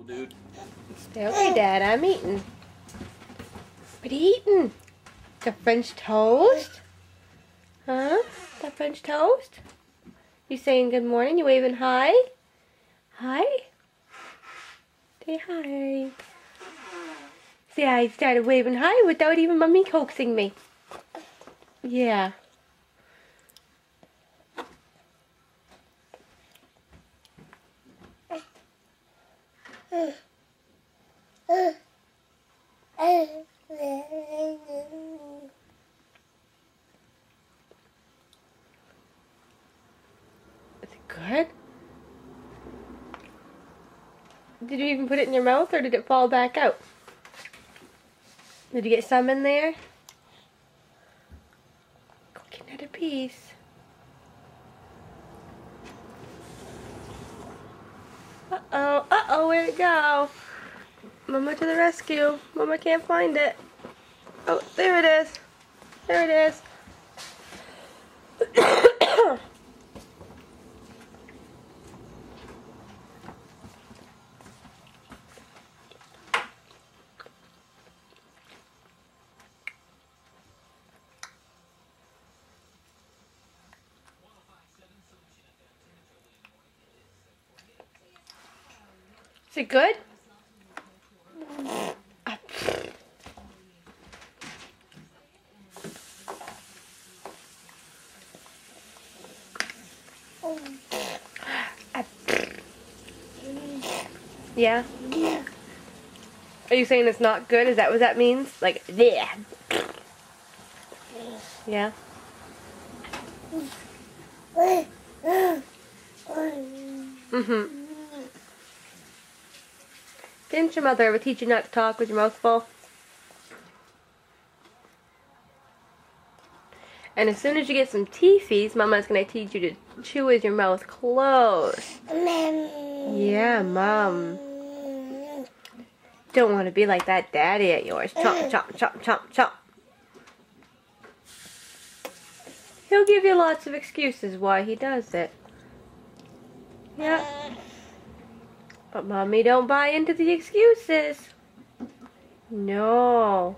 dude. Stay okay, Dad. I'm eating. What are you eating? The French toast? Huh? The French toast? You saying good morning? You waving hi? Hi? Say hi. See, I started waving hi without even Mommy coaxing me. Yeah. Is it good? Did you even put it in your mouth or did it fall back out? Did you get some in there? Go get another piece. Uh-oh, uh-oh, where'd it go? Mama to the rescue. Mama can't find it. Oh, there it is. There it is. Is it good? Yeah? Are you saying it's not good? Is that what that means? Like, yeah. Yeah? Mm-hmm. Didn't your mother ever teach you not to talk with your mouth full? And as soon as you get some teethies, Mama's going to teach you to chew with your mouth closed. Yeah, Mom. Don't want to be like that daddy at yours. Chomp, chomp, chomp, chomp, chomp. He'll give you lots of excuses why he does it. Yeah. But Mommy don't buy into the excuses. No.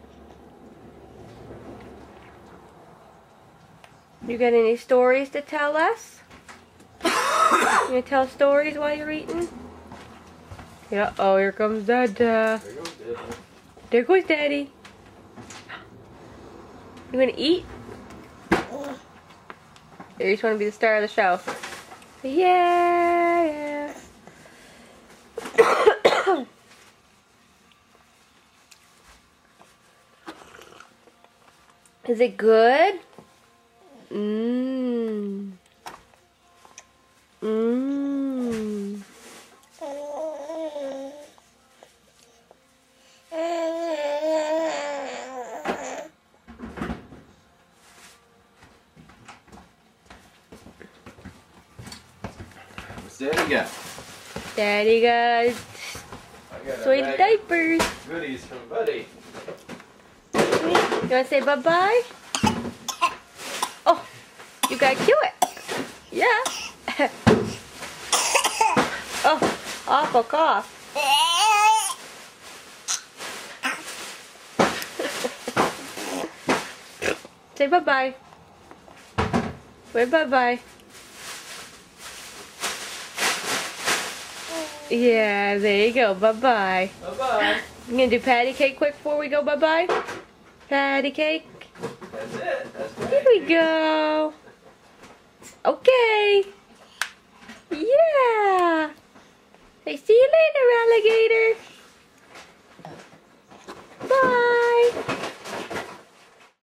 You got any stories to tell us? You gonna tell stories while you're eating? Yeah, oh, here comes Dada. There goes Daddy. You gonna eat? Or you just wanna be the star of the show? Yeah, yeah. Is it good? Mmm. Mmm. What's Daddy got? Daddy got sweet diapers. Goodies from Buddy. You wanna say bye-bye? Oh, you gotta cue it. Yeah. Oh, awful cough. Say bye-bye. Say bye-bye. Yeah, there you go. Bye-bye. Bye-bye. You gonna do patty cake quick before we go bye-bye? Patty cake. That's it. That's Here we go. Okay. Yeah. Say see you later, alligator.